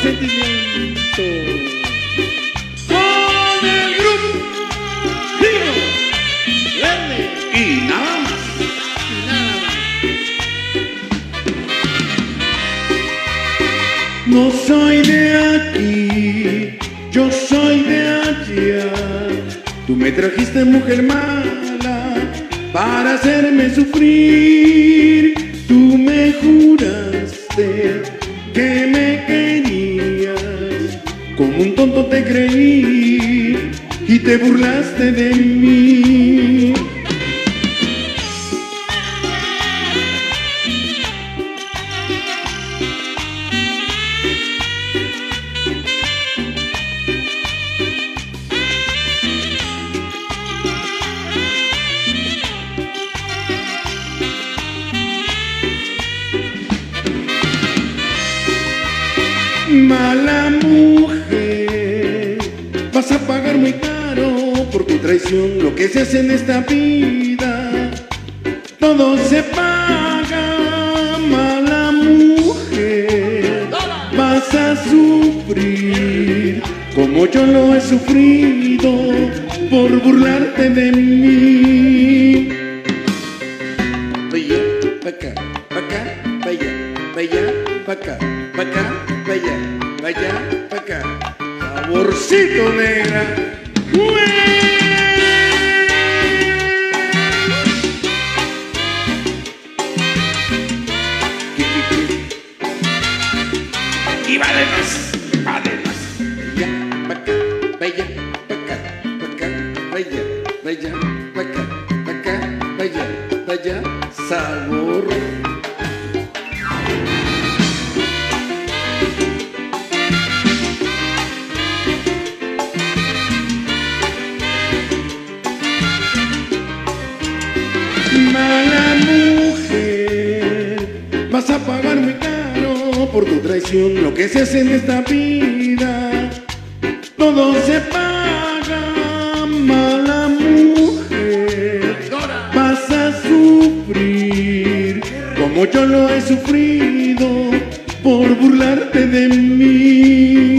sentimiento. Con el grupo Río Verde y nada más. Y nada más. No soy de aquí, yo soy de allá. Tú me trajiste, mujer mala, para hacerme sufrir. Tú me juraste que me querías, como un tonto te creí y te burlaste de mí. Mala mujer, vas a pagar muy caro por tu traición. Lo que se hace en esta vida, todo se paga. Mala mujer, vas a sufrir como yo lo he sufrido por burlarte de mí. Vaya, pa' acá, pa' acá, vaya, vaya, pa' acá, pa' acá, vaya, vaya, pa' acá. Saborcito negra. Y va de más, va de más. Vaya, pa' acá, vaya, pa' acá, pa' acá, vaya, vaya, pa' acá, pa' acá, vaya, vaya, sabor. Mala mujer, vas a pagar muy caro por tu traición. Lo que se hace en esta vida, todo se paga. Mala mujer, vas a sufrir como yo lo he sufrido por burlarte de mí.